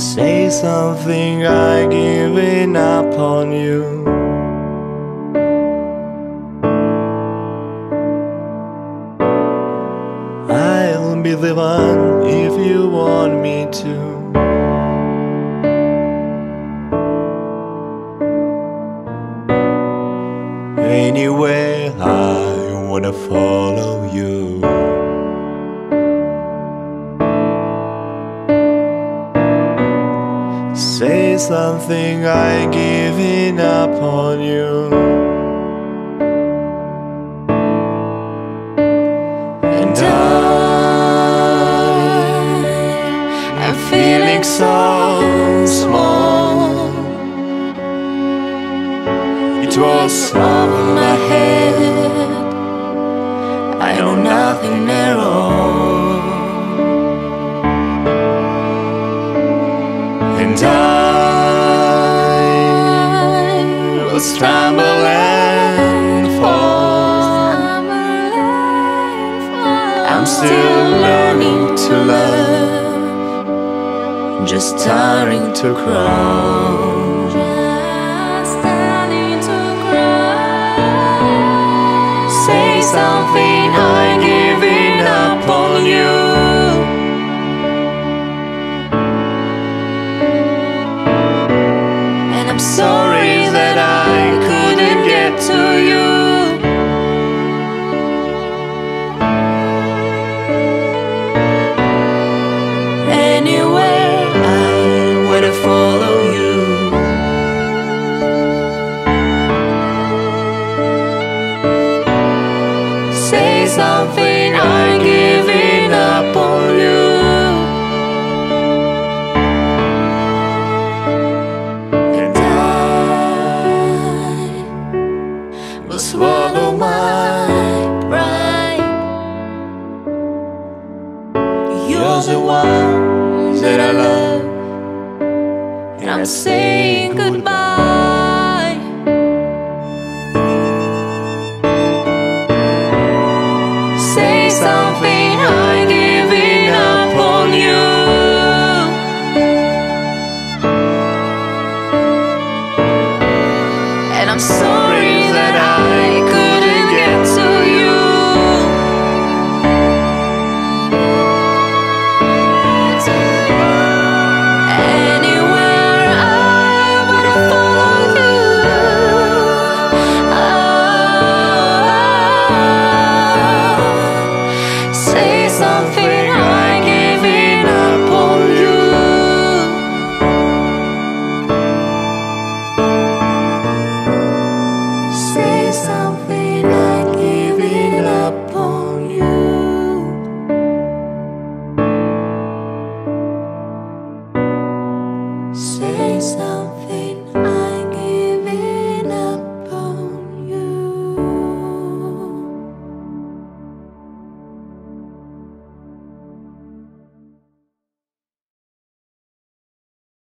Say something, I'm giving up on you. I'll be the one if you want me to. Anywhere I wanna follow you. Say something, I'm giving up on you. And I'm feeling so small. It was over my head, I know nothing at all. And I will stumble and fall. I'm still learning to love, just starting to crawl. Say something, I'm giving up on you. And I'm sorry that I couldn't get to you. Anywhere I wanna follow you. Say something, I'm giving up on you. And I will swallow my pride. You're the one that I love, and I'm saying goodbye.